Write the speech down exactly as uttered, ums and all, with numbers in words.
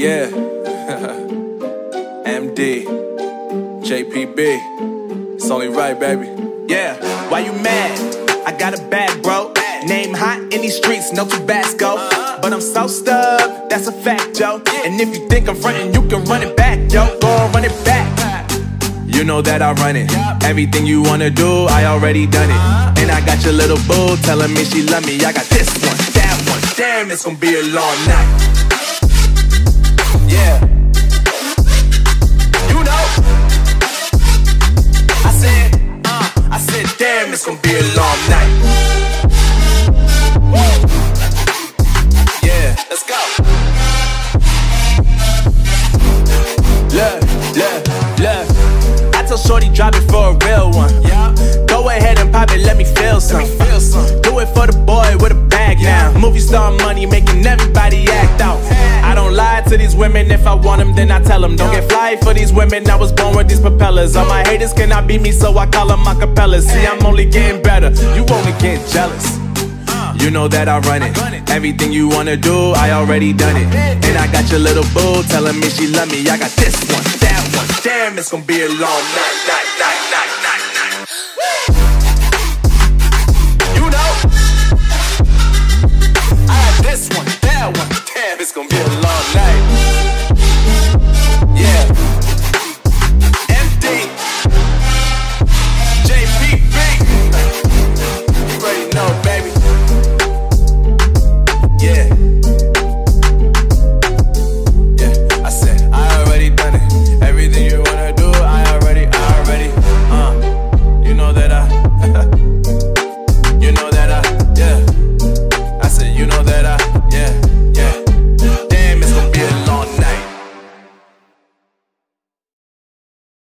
Yeah. M D. J P B. It's only right, baby. Yeah, why you mad? I got a bag, bro. Name hot in these streets, no Tabasco. But I'm so stubbed, that's a fact, yo. And if you think I'm frontin', you can run it back, yo. Go on, run it back. You know that I run it. Everything you wanna do, I already done it. And I got your little boo telling me she love me. I got this one, that one. Damn, it's gonna be a long night. Yeah. You know. I said, uh, I said, damn, it's gonna be a long night. Yeah, let's go. Look, look, look. I tell shorty drop it for a real one. Yeah. Go ahead and pop it, let me feel some. Let me feel some. Do it for the boy with a bag now. Movie star money making everybody act out. I don't lie to these women, if I want them then I tell them. Don't get fly for these women, I was born with these propellers. All my haters cannot beat me, so I call them acapellas. See, I'm only getting better, you only get jealous. You know that I run it. Everything you wanna do, I already done it. And I got your little boo telling me she love me. I got this one, that one. Damn, it's gonna be a long night, night, night, night, night, night. You know, I got this one, that one. Damn, it's gonna be a long night. Yeah. M D. J P B. You already know, baby. Yeah.